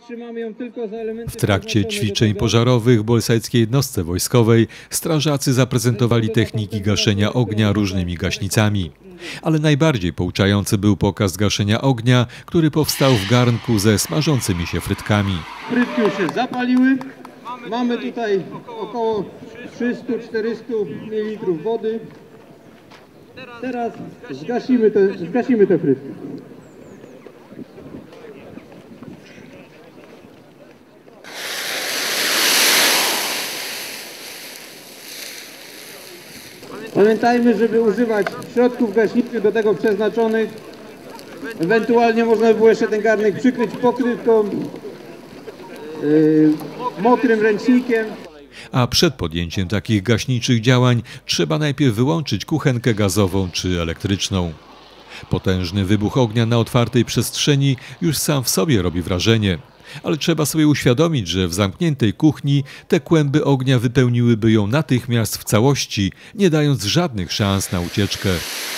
Trzymamy ją tylko za elementy. W trakcie ćwiczeń pożarowych w bolsajskiej jednostce wojskowej strażacy zaprezentowali techniki gaszenia ognia różnymi gaśnicami. Ale najbardziej pouczający był pokaz gaszenia ognia, który powstał w garnku ze smażącymi się frytkami. Frytki już się zapaliły. Mamy tutaj około 300-400 ml wody. Teraz zgasimy te frytki. Pamiętajmy, żeby używać środków gaśniczych do tego przeznaczonych. Ewentualnie można by było jeszcze ten garnek przykryć pokrywką, mokrym ręcznikiem. A przed podjęciem takich gaśniczych działań trzeba najpierw wyłączyć kuchenkę gazową czy elektryczną. Potężny wybuch ognia na otwartej przestrzeni już sam w sobie robi wrażenie. Ale trzeba sobie uświadomić, że w zamkniętej kuchni te kłęby ognia wypełniłyby ją natychmiast w całości, nie dając żadnych szans na ucieczkę.